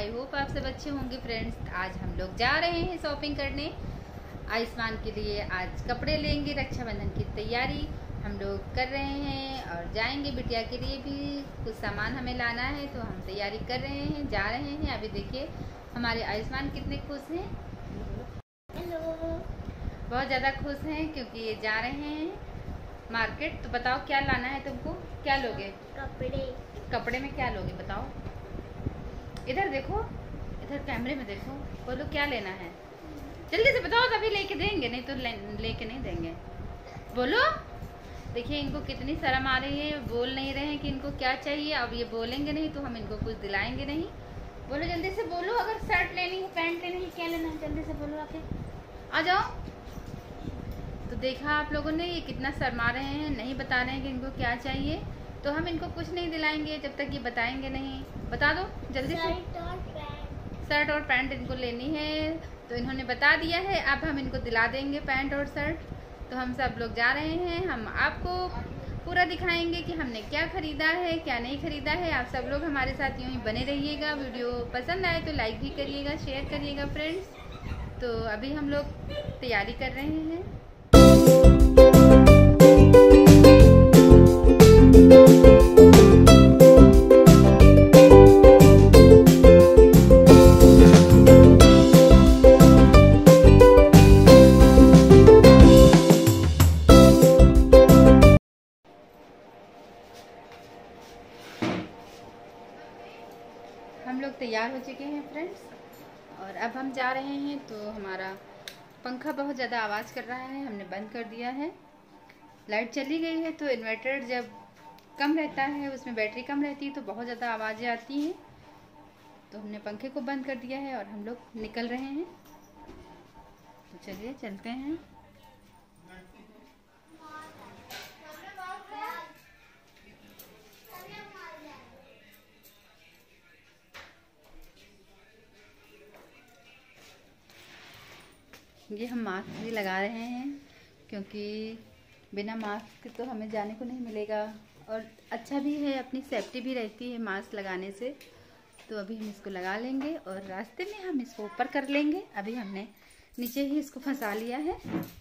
I hope आप सब अच्छे होंगे फ्रेंड्स। आज हम लोग जा रहे हैं शॉपिंग करने आयुष्मान के लिए। आज कपड़े लेंगे, रक्षाबंधन की तैयारी हम लोग कर रहे हैं और जाएंगे। बिटिया के लिए भी कुछ सामान हमें लाना है तो हम तैयारी कर रहे हैं, जा रहे हैं। अभी देखिए हमारे आयुष्मान कितने खुश हैं। हेलो। बहुत ज़्यादा खुश हैं क्योंकि ये जा रहे हैं मार्केट। तो बताओ क्या लाना है तुमको, क्या लोगे? कपड़े में क्या लोगे बताओ? इधर देखो, इधर कैमरे में देखो, बोलो क्या लेना है, जल्दी से बताओ तभी लेके देंगे, नहीं तो लेके नहीं देंगे। बोलो। देखिए इनको कितनी शर्म आ रही है, बोल नहीं रहे हैं कि इनको क्या चाहिए। अब ये बोलेंगे नहीं तो हम इनको कुछ दिलाएंगे नहीं। बोलो जल्दी से बोलो, अगर शर्ट लेनी है, पैंट लेनी है, क्या लेना है, जल्दी से बोलो, आके आ जाओ। तो देखा आप लोगों ने, ये कितना शर्मा रहे हैं, नहीं बता रहे हैं कि इनको क्या चाहिए। तो हम इनको कुछ नहीं दिलाएंगे जब तक ये बताएंगे नहीं। बता दो जल्दी से। शर्ट और पैंट इनको लेनी है तो इन्होंने बता दिया है। अब हम इनको दिला देंगे पैंट और शर्ट। तो हम सब लोग जा रहे हैं, हम आपको पूरा दिखाएंगे कि हमने क्या खरीदा है, क्या नहीं खरीदा है। आप सब लोग हमारे साथ यूँ ही बने रहिएगा। वीडियो पसंद आए तो लाइक भी करिएगा, शेयर करिएगा फ्रेंड्स। तो अभी हम लोग तैयारी कर रहे हैं। हम लोग तैयार हो चुके हैं फ्रेंड्स और अब हम जा रहे हैं। तो हमारा पंखा बहुत ज़्यादा आवाज़ कर रहा है, हमने बंद कर दिया है। लाइट चली गई है तो इन्वर्टर जब कम रहता है, उसमें बैटरी कम रहती है तो बहुत ज़्यादा आवाज़ें आती हैं। तो हमने पंखे को बंद कर दिया है और हम लोग निकल रहे हैं। तो चलिए चलते हैं। ये हम मास्क भी लगा रहे हैं क्योंकि बिना मास्क तो हमें जाने को नहीं मिलेगा और अच्छा भी है, अपनी सेफ्टी भी रहती है मास्क लगाने से। तो अभी हम इसको लगा लेंगे और रास्ते में हम इसको ऊपर कर लेंगे। अभी हमने नीचे ही इसको फंसा लिया है।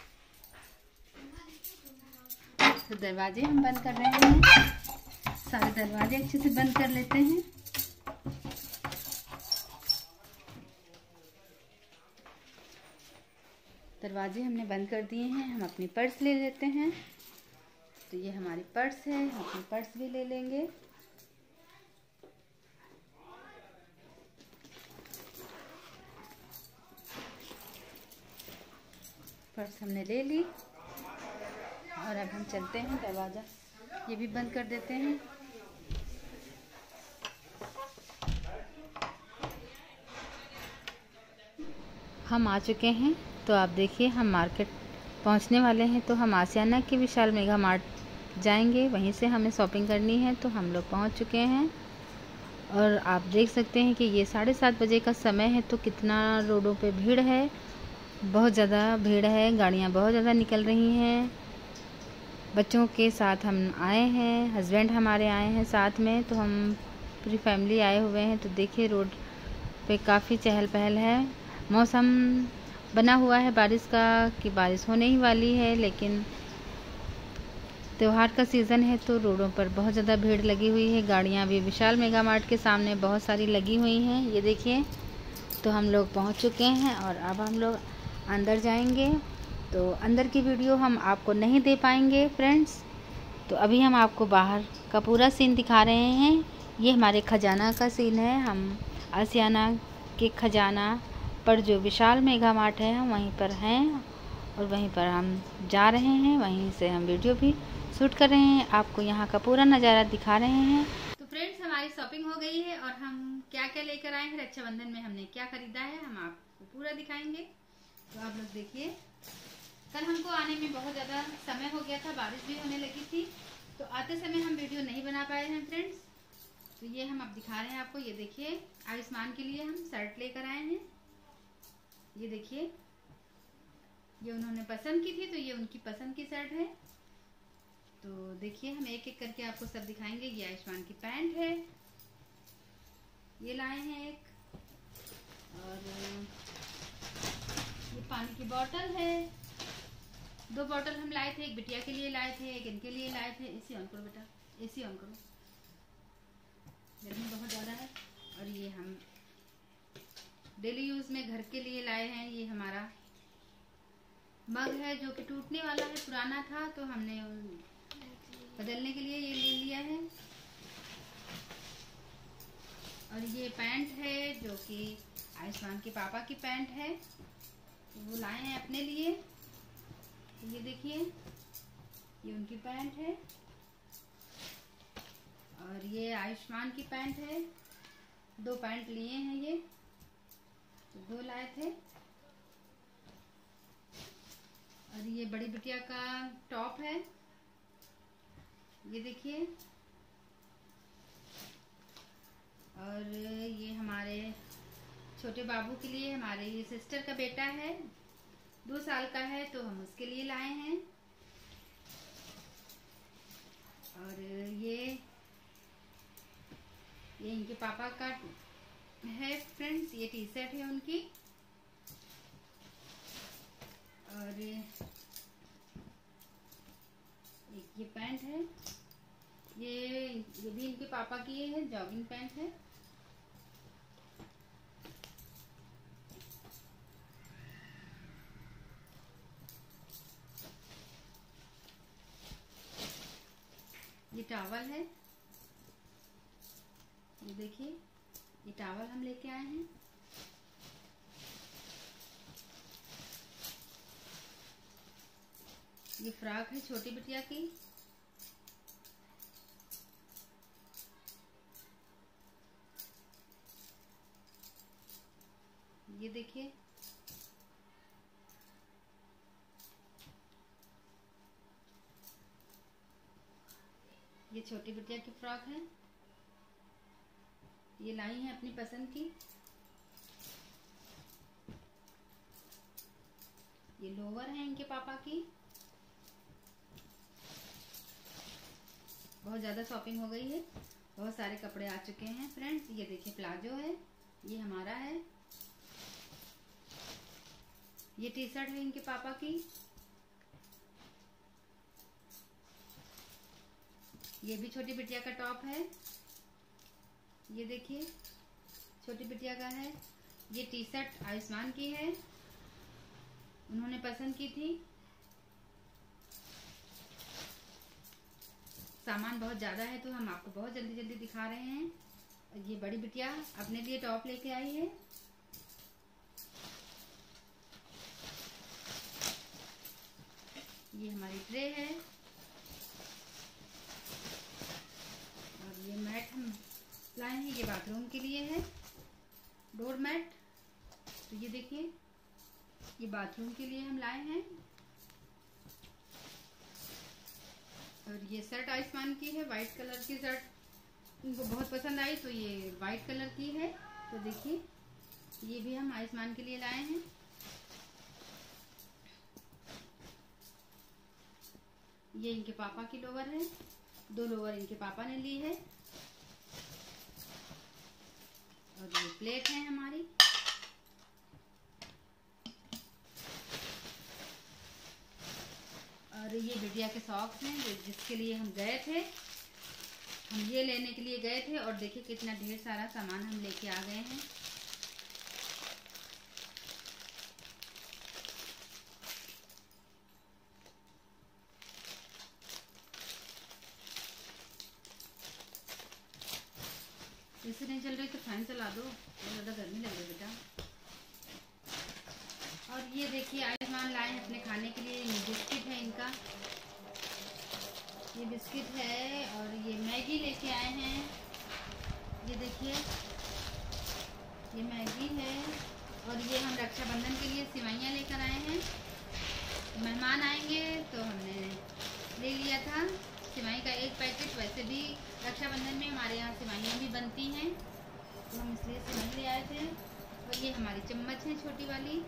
तो दरवाजे हम बंद कर रहे हैं, सारे दरवाजे अच्छे से बंद कर लेते हैं। दरवाजे हमने बंद कर दिए हैं। हम अपनी पर्स ले लेते हैं। तो ये हमारी पर्स है, हम अपनी पर्स भी ले लेंगे। पर्स हमने ले ली और अब हम चलते हैं। दरवाज़ा ये भी बंद कर देते हैं। हम आ चुके हैं। तो आप देखिए हम मार्केट पहुंचने वाले हैं। तो हम आसियाना के विशाल मेगा मार्ट जाएंगे, वहीं से हमें शॉपिंग करनी है। तो हम लोग पहुंच चुके हैं और आप देख सकते हैं कि ये 7:30 बजे का समय है। तो कितना रोडों पे भीड़ है, बहुत ज़्यादा भीड़ है, गाड़ियां बहुत ज़्यादा निकल रही हैं। बच्चों के साथ हम आए हैं, हस्बैंड हमारे आए हैं साथ में। तो हम पूरी फैमिली आए हुए हैं। तो देखिए रोड पे काफ़ी चहल पहल है। मौसम बना हुआ है बारिश का कि बारिश होने ही वाली है, लेकिन त्योहार का सीज़न है तो रोडों पर बहुत ज़्यादा भीड़ लगी हुई है। गाड़ियाँ भी विशाल मेगा मार्ट के सामने बहुत सारी लगी हुई हैं, ये देखिए। तो हम लोग पहुंच चुके हैं और अब हम लोग अंदर जाएंगे। तो अंदर की वीडियो हम आपको नहीं दे पाएंगे फ्रेंड्स। तो अभी हम आपको बाहर का पूरा सीन दिखा रहे हैं। ये हमारे खजाना का सीन है। हम आसियाना के खजाना पर जो विशाल मेगा मार्ट है हम वहीं पर हैं और वहीं पर हम जा रहे हैं। वहीं से हम वीडियो भी शूट कर रहे हैं, आपको यहाँ का पूरा नज़ारा दिखा रहे हैं। तो फ्रेंड्स हमारी शॉपिंग हो गई है और हम क्या क्या लेकर आए हैं, रक्षाबंधन में हमने क्या खरीदा है, हम आपको पूरा दिखाएंगे। तो आप लोग देखिए। कल हमको आने में बहुत ज़्यादा समय हो गया था, बारिश भी होने लगी थी, तो आते समय हम वीडियो नहीं बना पाए हैं फ्रेंड्स। तो ये हम अब दिखा रहे हैं आपको। ये देखिए आयुष्मान के लिए हम शर्ट लेकर आए हैं। ये देखिए, ये उन्होंने पसंद की थी तो ये उनकी पसंद की शर्ट है। तो देखिए हम एक एक करके आपको सब दिखाएंगे। ये आयुष्मान की पैंट है, ये लाए हैं एक। और ये पानी की बोतल है। 2 बोतल हम लाए थे, एक बिटिया के लिए लाए थे, एक इनके लिए लाए थे। एसी ऑन करो बेटा, एसी ऑन करो, गर्मी बहुत ज़्यादा है। और ये हम डेली यूज़ में घर के लिए लाए हैं। ये हमारा मग है जो कि टूटने वाला है, पुराना था तो हमने बदलने के लिए ये ले लिया है। और ये पैंट है जो कि आयुष्मान के पापा की पैंट है, तो वो लाए हैं अपने लिए। तो ये देखिए, ये उनकी पैंट है और ये आयुष्मान की पैंट है। 2 पैंट लिए हैं ये, तो 2 लाए थे। और ये बड़ी बिटिया का टॉप है, ये देखिए। और ये हमारे छोटे बाबू के लिए, हमारे सिस्टर का बेटा है, 2 साल का है, तो हम उसके लिए लाए हैं। और ये इनके पापा का है फ्रेंड्स, ये टी शर्ट है उनकी। और एक ये पैंट है, ये भी इनके पापा की है, जॉगिंग पैंट है। ये टॉवल है, ये देखिए, ये टॉवल हम लेके आए हैं। ये फ्रॉक है छोटी बिटिया की। ये देखिए, ये छोटी बिटिया की फ्रॉक है, ये लाई है अपनी पसंद की। ये लोवर है इनके पापा की। बहुत ज़्यादा शॉपिंग हो गई है, बहुत सारे कपड़े आ चुके हैं फ्रेंड्स। ये देखिए प्लाजो है, ये हमारा है। ये टी शर्ट है इनके पापा की। ये भी छोटी बिटिया का टॉप है, ये देखिए छोटी बिटिया का है। ये टी शर्ट आयुष्मान की है, उन्होंने पसंद की थी। सामान बहुत ज़्यादा है तो हम आपको बहुत जल्दी जल्दी दिखा रहे हैं। ये बड़ी बिटिया अपने लिए टॉप लेके आई है। ये हमारी ट्रे है। और ये मैट हम लाए हैं, ये बाथरूम के लिए है, डोर मैट। तो ये देखिए, ये बाथरूम के लिए हम लाए हैं। और ये शर्ट आयुष्मान की है, वाइट कलर की शर्ट उनको बहुत पसंद आई, तो ये वाइट कलर की है। तो देखिए, ये भी हम आयुष्मान के लिए लाए हैं। ये इनके पापा की लोवर है, 2 लोवर इनके पापा ने ली है। और ये प्लेट है हमारी। और ये बिटिया के सॉक्स हैं जिसके लिए हम गए थे, हम ये लेने के लिए गए थे। और देखिए कितना ढेर सारा सामान हम लेके आ गए हैं। ऐसे नहीं चल रही तो फैन चला दो, बहुत ज़्यादा गर्मी लग रही है बेटा। और ये देखिए आयुष्मान लाए हैं अपने खाने के लिए, ये बिस्किट है इनका, ये बिस्किट है। और ये मैगी लेके आए हैं, ये देखिए ये मैगी है। और ये हम रक्षाबंधन के लिए सिवैयाँ लेकर आए हैं। मेहमान आएंगे तो हमने ले लिया था सिवई का 1 पैकेट। वैसे भी रक्षाबंधन में हमारे यहाँ सिवैयाँ भी बनती हैं, तो हम इसलिए सिवई ले आए थे। और ये हमारी चम्मच है छोटी वाली,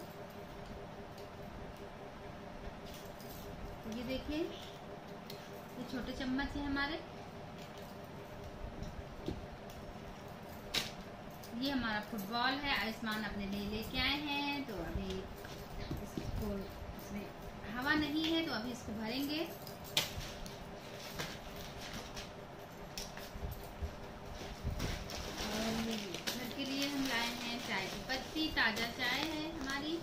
ये देखिए ये छोटे चम्मच है हमारे। ये हमारा फुटबॉल है, आयुष्मान अपने लिए लेके आए हैं। तो अभी इसको, इसमें हवा नहीं है तो अभी इसको भरेंगे। और घर के लिए हम लाए हैं चाय की पत्ती, ताज़ा चाय है हमारी।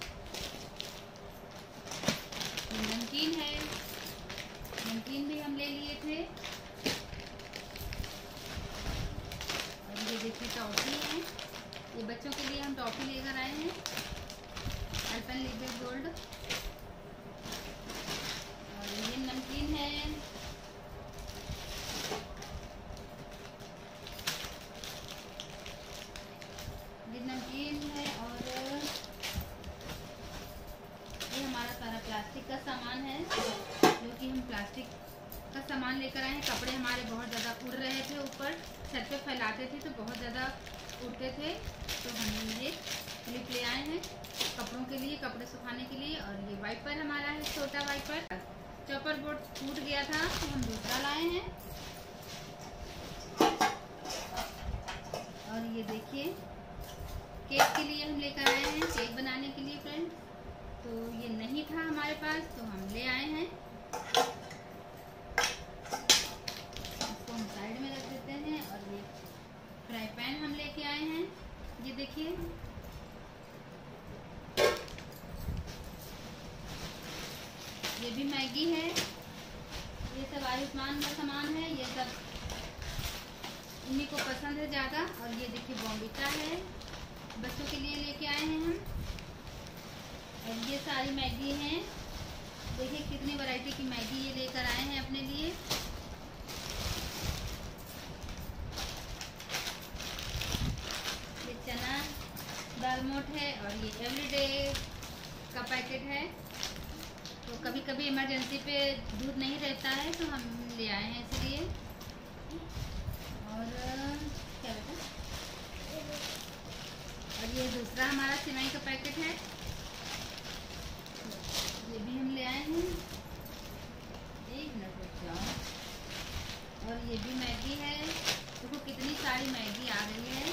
नमकीन है, नमकीन भी हम ले लिए थे। और ये देखिए टॉफी है, ये बच्चों के लिए हम टॉफी लेकर आए हैं, अल्पेनलीबे गोल्ड। और ये नमकीन है। ये नमकीन है। और ये हमारा सारा प्लास्टिक का सामान है, जो कि हम प्लास्टिक का सामान लेकर आए हैं। कपड़े हमारे बहुत ज़्यादा उड़ रहे थे, ऊपर छत पे फैलाते थे तो बहुत ज़्यादा उड़ते थे, तो हम ये क्लिप ले आए हैं कपड़ों के लिए, कपड़े सुखाने के लिए। और ये वाइपर हमारा है, छोटा वाइपर। चॉपर बोर्ड टूट गया था तो हम दूसरा लाए हैं। और ये देखिए केक के लिए हम लेकर आए हैं, केक बनाने के लिए फ्रेंड। तो ये नहीं था हमारे पास तो हम ले आए हैं। इसको हम साइड में रख देते हैं। और ये फ्राई पैन हम लेके आए हैं, ये देखिए। ये भी मैगी है, ये सब आयुष्मान का सामान है, ये सब इन्हीं को पसंद है ज़्यादा। और ये देखिए बॉम्बिटा है, बच्चों के लिए लेके आए हैं हम। और ये सारी मैगी हैं, देखिए कितनी वैरायटी की मैगी ये लेकर आए हैं अपने लिए। ये चना दाल मोठ है। और ये एवरीडे का पैकेट है, तो कभी कभी इमरजेंसी पे दूध नहीं रहता है तो हम ले आए हैं इसलिए। और क्या बेटा, और ये दूसरा हमारा सिवाई का पैकेट है, ये भी हम ले आए हैं। एक मिनट रुक जाओ। और ये भी मैगी है, देखो कितनी सारी मैगी आ रही है।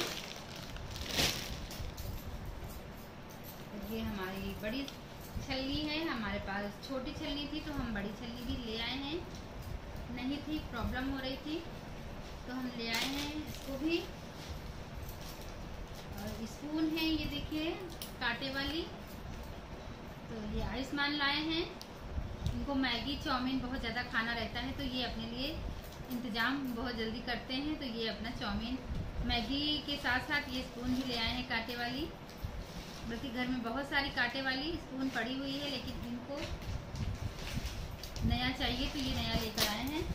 और ये हमारी बड़ी छलनी है, हमारे पास छोटी छलनी थी तो हम बड़ी छलनी भी ले आए हैं, नहीं थी, प्रॉब्लम हो रही थी तो हम ले आए हैं इसको भी। और स्पून है, ये देखिए कांटे वाली, तो ये आयुष्मान लाए हैं। इनको मैगी चाउमीन बहुत ज़्यादा खाना रहता है तो ये अपने लिए इंतज़ाम बहुत जल्दी करते हैं, तो ये अपना चाउमीन मैगी के साथ साथ ये स्पून भी ले आए हैं कांटे वाली। बल्कि घर में बहुत सारी कांटे वाली स्पून पड़ी हुई है, लेकिन इनको नया चाहिए तो ये नया लेकर आए हैं।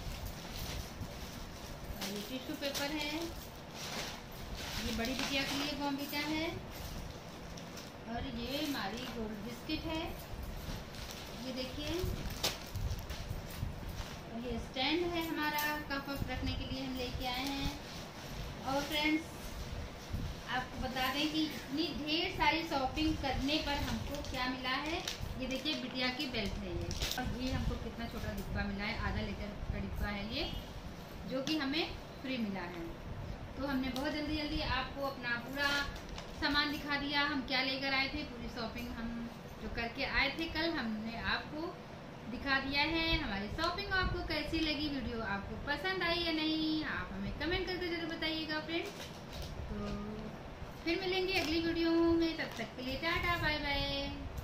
और ये टिश्यू पेपर है, ये बड़ी बिटिया के लिए बॉम्बिटा है। और ये हमारी गोल्ड बिस्किट है, ये देखिए। और ये स्टैंड है हमारा, कप वप रखने के लिए हम लेके आए हैं। और फ्रेंड्स आपको बता दें कि इतनी ढेर सारी शॉपिंग करने पर हमको क्या मिला है, ये देखिए बिटिया की बेल्ट है ये। और ये हमको कितना छोटा डिब्बा मिला है, आधा लीटर का डिब्बा है ये, जो कि हमें फ्री मिला है। तो हमने बहुत जल्दी जल्दी आपको अपना पूरा सामान दिखा दिया, हम क्या लेकर आए थे, पूरी शॉपिंग हम जो करके आए थे कल, हमने आपको दिखा दिया है। हमारी शॉपिंग आपको कैसी लगी, वीडियो आपको पसंद आई या नहीं, आप हमें कमेंट करके जरूर बताइएगा फ्रेंड्स। तो फिर मिलेंगे अगली वीडियो में, तब तक के लिए टाटा बाय बाय।